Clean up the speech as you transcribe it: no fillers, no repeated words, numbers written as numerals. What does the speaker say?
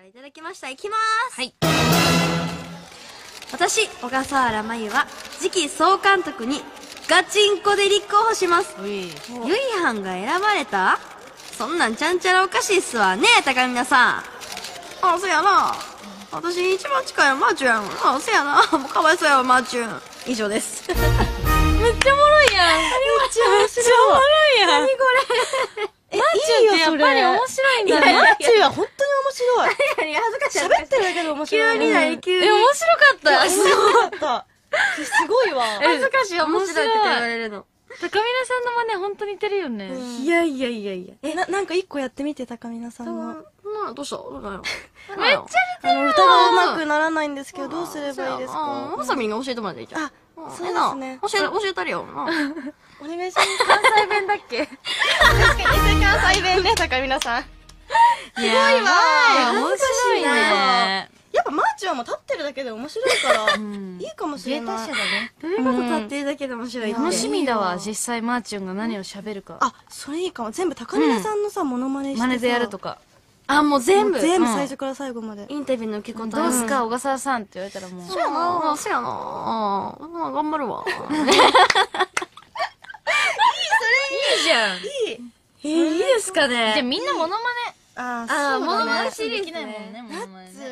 からいただきました。いきまーす。 はい。 私、小笠原真由は、次期総監督に、ガチンコで立候補します。ゆいはんが選ばれた？そんなんちゃんちゃらおかしいっすわねえ、高見菜さん。あ、そやな。私一番近いのマーチュやん。あ、そやな。もうかわいそうやわ、マーチュン。以上です。 めっちゃおもろいやん。めっちゃおもろいやん。 何こマーチュンってやっぱり面白いんだね。 マーチュンは本当に面白い。 れ恥ずかしい。 喋ってるだけで面白い。 急になに急に。 面白かった。 すごかった。すごいわ。 恥ずかしい、面白いって言われるの。 高見菜さんの真似ほんと似てるよね。 いやいやいやいや。 なんか一個やってみて、高見菜さんの。 どうしたどうだよ。 めっちゃ歌が上手くならないんだけど、どうすればいいですか？ まさみんが教えてもらっていいじゃん。 あ、そうですね。 教えたるよ。 お願いします。 関西弁だっけ？ 確かに、関西弁ね、高見菜さん。 すごいわ。面白いね。 やっぱマーチュンはもう立ってるだけで面白いから、いいかもしれない。 だね。 どういうこと立ってるだけで面白いって。 楽しみだわ、実際マーチュンが何を喋るか。 あ、それいいかも。全部高見菜さんのさ、モノマネしてさ。 真似でやるとか。 あ、もう全部。 全部最初から最後まで。 インタビューの受け答え。 どうすか、小笠原さんって言われたらもう。 そうやな、そうやな。まあ、頑張るわ。 いいじゃん。 いいですかね。 じゃあみんなモノマネ。 ああ、モノマネできないもんね、モノマネね。